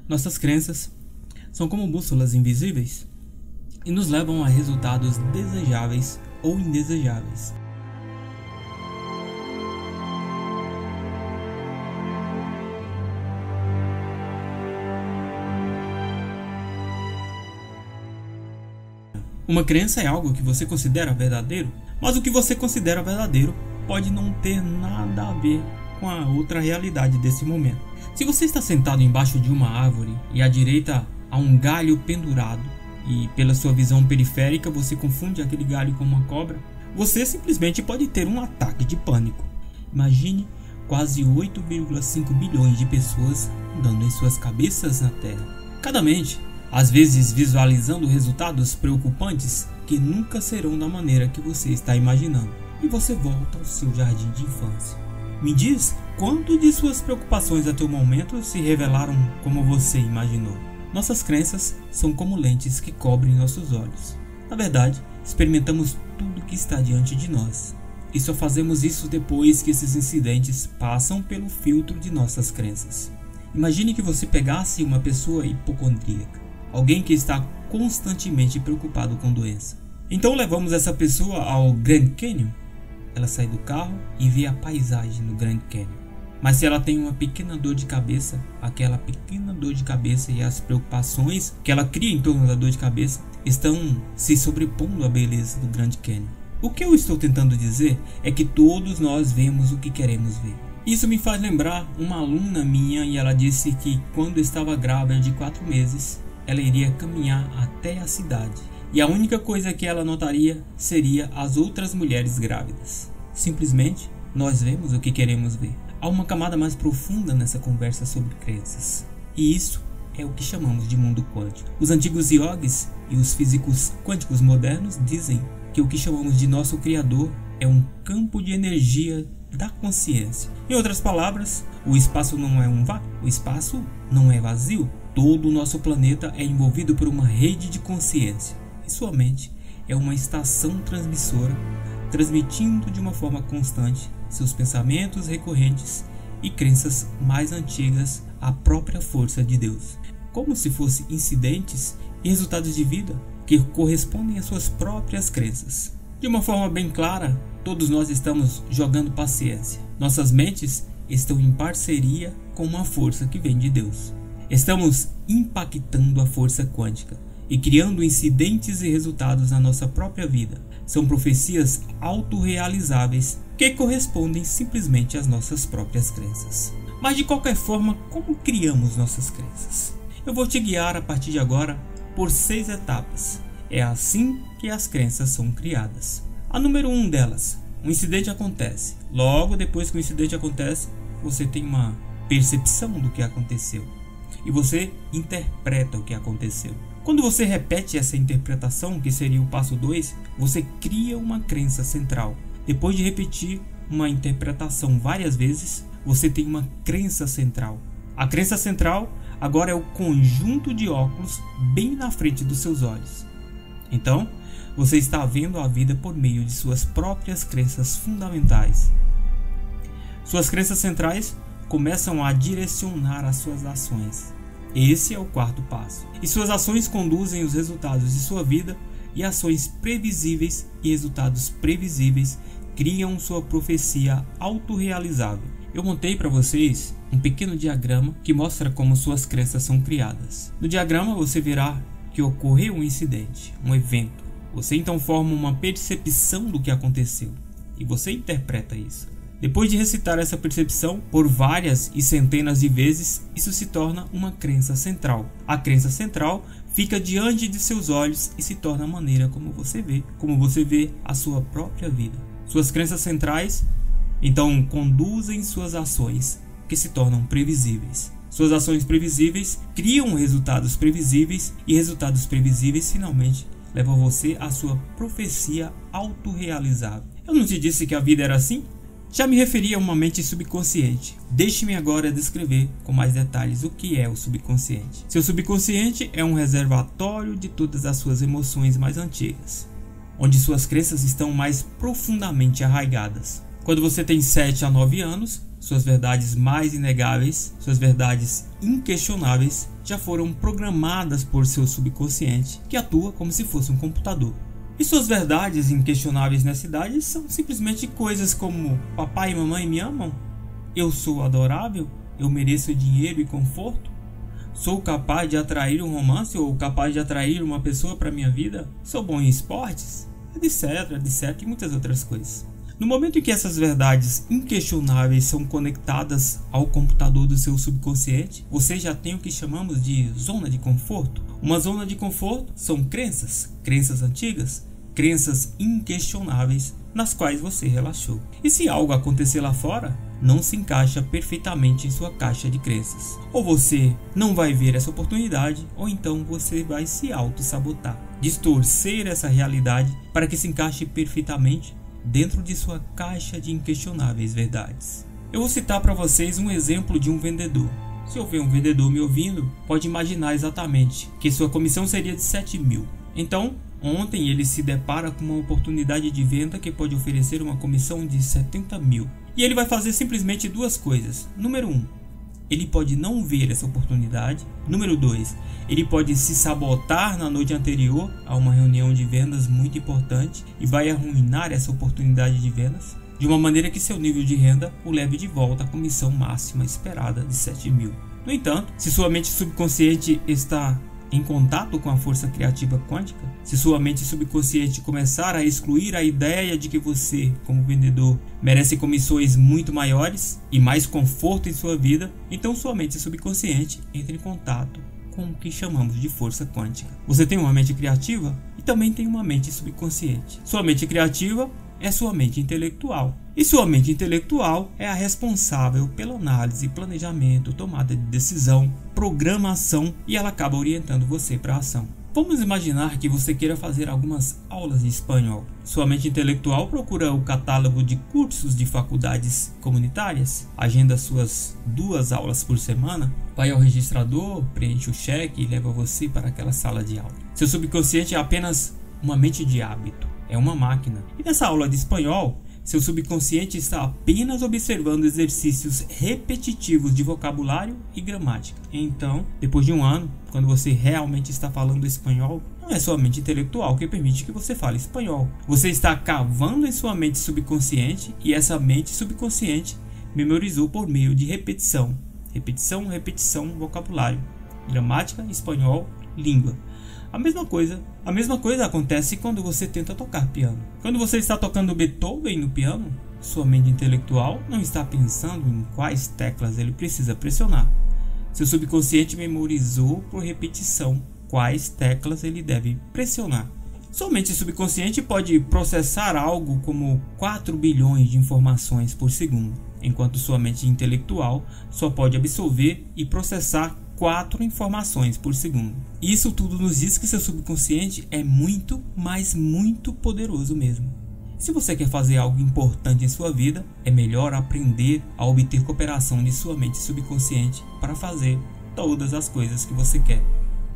Nossas crenças são como bússolas invisíveis e nos levam a resultados desejáveis ou indesejáveis. Uma crença é algo que você considera verdadeiro, mas o que você considera verdadeiro pode não ter nada a ver com a outra realidade desse momento. Se você está sentado embaixo de uma árvore e à direita há um galho pendurado e pela sua visão periférica você confunde aquele galho com uma cobra, você simplesmente pode ter um ataque de pânico. Imagine quase 8,5 bilhões de pessoas andando em suas cabeças na Terra. Cada mente, às vezes visualizando resultados preocupantes que nunca serão da maneira que você está imaginando. E você volta ao seu jardim de infância. Me diz quanto de suas preocupações até o momento se revelaram como você imaginou. Nossas crenças são como lentes que cobrem nossos olhos. Na verdade, experimentamos tudo que está diante de nós. E só fazemos isso depois que esses incidentes passam pelo filtro de nossas crenças. Imagine que você pegasse uma pessoa hipocondríaca, alguém que está constantemente preocupado com doença. Então levamos essa pessoa ao Grand Canyon. Ela sai do carro e vê a paisagem no Grand Canyon. Mas se ela tem uma pequena dor de cabeça, aquela pequena dor de cabeça e as preocupações que ela cria em torno da dor de cabeça estão se sobrepondo à beleza do Grand Canyon. O que eu estou tentando dizer é que todos nós vemos o que queremos ver. Isso me faz lembrar uma aluna minha, e ela disse que quando estava grávida de 4 meses, ela iria caminhar até a cidade. E a única coisa que ela notaria seria as outras mulheres grávidas. Simplesmente, nós vemos o que queremos ver. Há uma camada mais profunda nessa conversa sobre crenças. E isso é o que chamamos de mundo quântico. Os antigos yogis e os físicos quânticos modernos dizem que o que chamamos de nosso Criador é um campo de energia da consciência. Em outras palavras, o espaço não é um vácuo, o espaço não é vazio. Todo o nosso planeta é envolvido por uma rede de consciência. E sua mente é uma estação transmissora, transmitindo de uma forma constante seus pensamentos recorrentes e crenças mais antigas à própria força de Deus, como se fossem incidentes e resultados de vida que correspondem às suas próprias crenças. De uma forma bem clara, todos nós estamos jogando paciência. Nossas mentes estão em parceria com uma força que vem de Deus. Estamos impactando a força quântica e criando incidentes e resultados na nossa própria vida. São profecias autorrealizáveis que correspondem simplesmente às nossas próprias crenças. Mas de qualquer forma, como criamos nossas crenças? Eu vou te guiar a partir de agora por 6 etapas. É assim que as crenças são criadas. A número 1 delas, um incidente acontece. Logo depois que o incidente acontece, você tem uma percepção do que aconteceu. E você interpreta o que aconteceu. Quando você repete essa interpretação, que seria o passo 2, você cria uma crença central. Depois de repetir uma interpretação várias vezes, você tem uma crença central. A crença central agora é o conjunto de óculos bem na frente dos seus olhos. Então, você está vendo a vida por meio de suas próprias crenças fundamentais. Suas crenças centrais começam a direcionar as suas ações. Esse é o 4º passo. E suas ações conduzem os resultados de sua vida, e ações previsíveis e resultados previsíveis criam sua profecia autorrealizável. Eu montei para vocês um pequeno diagrama que mostra como suas crenças são criadas. No diagrama você verá que ocorreu um incidente, um evento. Você então forma uma percepção do que aconteceu e você interpreta isso. Depois de recitar essa percepção por várias e centenas de vezes, isso se torna uma crença central. A crença central fica diante de seus olhos e se torna a maneira como você vê a sua própria vida. Suas crenças centrais, então, conduzem suas ações, que se tornam previsíveis. Suas ações previsíveis criam resultados previsíveis, e resultados previsíveis finalmente levam você à sua profecia autorrealizável. Eu não te disse que a vida era assim? Já me referi a uma mente subconsciente. Deixe-me agora descrever com mais detalhes o que é o subconsciente. Seu subconsciente é um reservatório de todas as suas emoções mais antigas, onde suas crenças estão mais profundamente arraigadas. Quando você tem 7 a 9 anos, suas verdades mais inegáveis, suas verdades inquestionáveis, já foram programadas por seu subconsciente, que atua como se fosse um computador. E suas verdades inquestionáveis nessa idade são simplesmente coisas como: papai e mamãe me amam, eu sou adorável, eu mereço dinheiro e conforto, sou capaz de atrair um romance ou capaz de atrair uma pessoa para minha vida, sou bom em esportes, etc, e muitas outras coisas. No momento em que essas verdades inquestionáveis são conectadas ao computador do seu subconsciente, você já tem o que chamamos de zona de conforto. Uma zona de conforto são crenças antigas, crenças inquestionáveis nas quais você relaxou. E se algo acontecer lá fora, não se encaixa perfeitamente em sua caixa de crenças. Ou você não vai ver essa oportunidade, ou então você vai se auto-sabotar, distorcer essa realidade para que se encaixe perfeitamente dentro de sua caixa de inquestionáveis verdades. Eu vou citar para vocês um exemplo de um vendedor. Se houver um vendedor me ouvindo, pode imaginar exatamente que sua comissão seria de 7.000. Então, ontem ele se depara com uma oportunidade de venda que pode oferecer uma comissão de 70.000. E ele vai fazer simplesmente duas coisas. Número 1, ele pode não ver essa oportunidade. Número 2, ele pode se sabotar na noite anterior a uma reunião de vendas muito importante e vai arruinar essa oportunidade de vendas de uma maneira que seu nível de renda o leve de volta à comissão máxima esperada de 7.000. No entanto, se sua mente subconsciente está em contato com a força criativa quântica, se sua mente subconsciente começar a excluir a ideia de que você, como vendedor, merece comissões muito maiores e mais conforto em sua vida, então sua mente subconsciente entra em contato com o que chamamos de força quântica. Você tem uma mente criativa e também tem uma mente subconsciente. Sua mente criativa é sua mente intelectual. E sua mente intelectual é a responsável pela análise, planejamento, tomada de decisão, programação, e ela acaba orientando você para a ação. Vamos imaginar que você queira fazer algumas aulas de espanhol. Sua mente intelectual procura o catálogo de cursos de faculdades comunitárias, agenda suas 2 aulas por semana, vai ao registrador, preenche o cheque e leva você para aquela sala de aula. Seu subconsciente é apenas uma mente de hábito, é uma máquina. E nessa aula de espanhol, seu subconsciente está apenas observando exercícios repetitivos de vocabulário e gramática. Então, depois de um ano, quando você realmente está falando espanhol, não é sua mente intelectual que permite que você fale espanhol. Você está cavando em sua mente subconsciente e essa mente subconsciente memorizou por meio de repetição. Repetição, vocabulário, gramática, espanhol, língua. A mesma coisa acontece quando você tenta tocar piano. Quando você está tocando Beethoven no piano, sua mente intelectual não está pensando em quais teclas ele precisa pressionar. Seu subconsciente memorizou por repetição quais teclas ele deve pressionar. Sua mente subconsciente pode processar algo como 4 bilhões de informações por segundo, enquanto sua mente intelectual só pode absorver e processar 4 informações por segundo. Isso tudo nos diz que seu subconsciente é muito, mas muito poderoso mesmo. Se você quer fazer algo importante em sua vida, é melhor aprender a obter cooperação de sua mente subconsciente para fazer todas as coisas que você quer.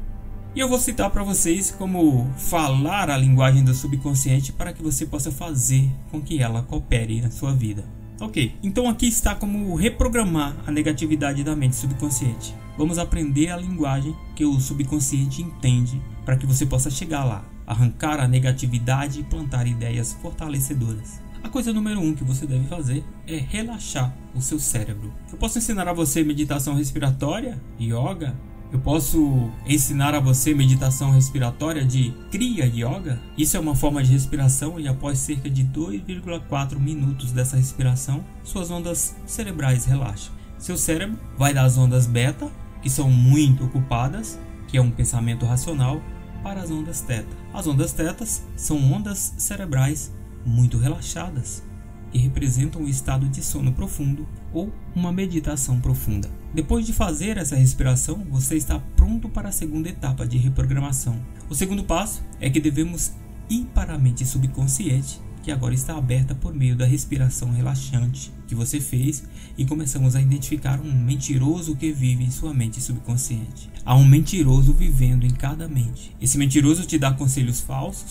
E eu vou citar para vocês como falar a linguagem do subconsciente para que você possa fazer com que ela coopere na sua vida. Ok, então aqui está como reprogramar a negatividade da mente subconsciente. Vamos aprender a linguagem que o subconsciente entende para que você possa chegar lá, arrancar a negatividade e plantar ideias fortalecedoras. A coisa número 1 que você deve fazer é relaxar o seu cérebro. Eu posso ensinar a você meditação respiratória, yoga. Eu posso ensinar a você meditação respiratória de Kriya Yoga. Isso é uma forma de respiração e após cerca de 2,4 minutos dessa respiração, suas ondas cerebrais relaxam. Seu cérebro vai das ondas beta, que são muito ocupadas, que é um pensamento racional, para as ondas teta. As ondas tetas são ondas cerebrais muito relaxadas, que representam o estado de sono profundo ou uma meditação profunda. Depois de fazer essa respiração, você está pronto para a segunda etapa de reprogramação. O segundo passo é que devemos ir para a mente subconsciente, que agora está aberta por meio da respiração relaxante que você fez, e começamos a identificar um mentiroso que vive em sua mente subconsciente. Há um mentiroso vivendo em cada mente. Esse mentiroso te dá conselhos falsos,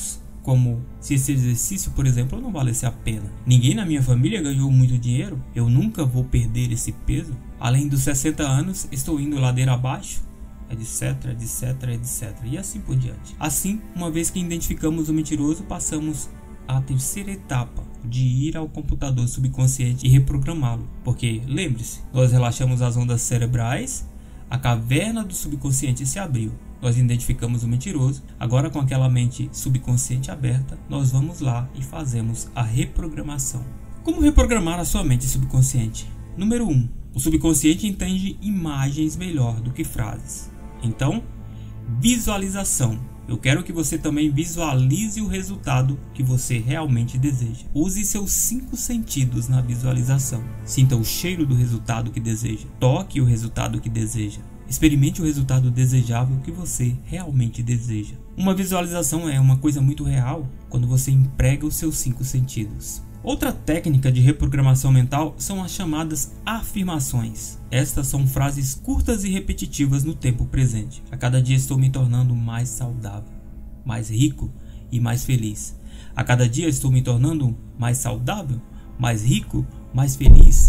como se esse exercício, por exemplo, não valesse a pena. Ninguém na minha família ganhou muito dinheiro, eu nunca vou perder esse peso. Além dos 60 anos, estou indo ladeira abaixo, etc, etc, etc. E assim por diante. Assim, uma vez que identificamos o mentiroso, passamos à terceira etapa, de ir ao computador subconsciente e reprogramá-lo. Porque, lembre-se, nós relaxamos as ondas cerebrais, a caverna do subconsciente se abriu. Nós identificamos o mentiroso. Agora, com aquela mente subconsciente aberta, nós vamos lá e fazemos a reprogramação. Como reprogramar a sua mente subconsciente? Número 1. O subconsciente entende imagens melhor do que frases. Então, visualização. Eu quero que você também visualize o resultado que você realmente deseja. Use seus 5 sentidos na visualização. Sinta o cheiro do resultado que deseja. Toque o resultado que deseja. Experimente o resultado desejável que você realmente deseja. Uma visualização é uma coisa muito real quando você emprega os seus 5 sentidos. Outra técnica de reprogramação mental são as chamadas afirmações. Estas são frases curtas e repetitivas no tempo presente. A cada dia estou me tornando mais saudável, mais rico e mais feliz. A cada dia estou me tornando mais saudável, mais rico, mais feliz.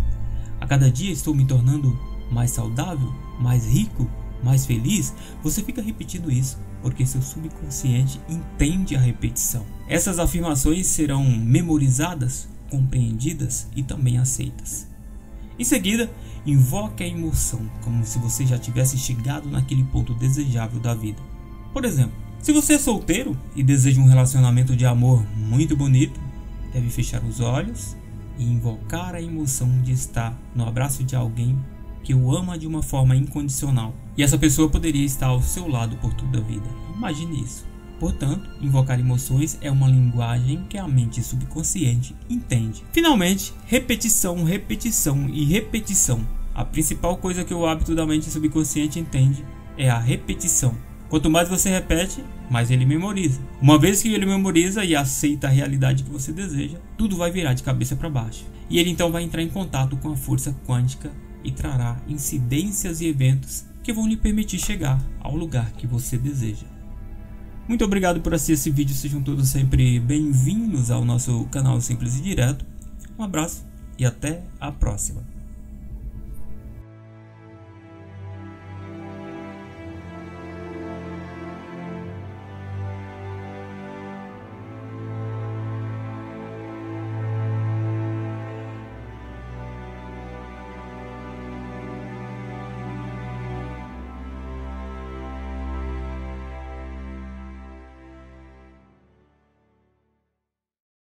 A cada dia estou me tornando mais saudável, mais rico, mais feliz. Você fica repetindo isso porque seu subconsciente entende a repetição. Essas afirmações serão memorizadas, compreendidas e também aceitas. Em seguida, invoque a emoção, como se você já tivesse chegado naquele ponto desejável da vida. Por exemplo, se você é solteiro e deseja um relacionamento de amor muito bonito, deve fechar os olhos e invocar a emoção de estar no abraço de alguém que o ama de uma forma incondicional. E essa pessoa poderia estar ao seu lado por toda a vida. Imagine isso. Portanto, invocar emoções é uma linguagem que a mente subconsciente entende. Finalmente, repetição, repetição e repetição. A principal coisa que o hábito da mente subconsciente entende é a repetição. Quanto mais você repete, mais ele memoriza. Uma vez que ele memoriza e aceita a realidade que você deseja, tudo vai virar de cabeça para baixo. E ele então vai entrar em contato com a força quântica e trará incidências e eventos que vão lhe permitir chegar ao lugar que você deseja. Muito obrigado por assistir esse vídeo, sejam todos sempre bem-vindos ao nosso canal Simples e Direto. Um abraço e até a próxima.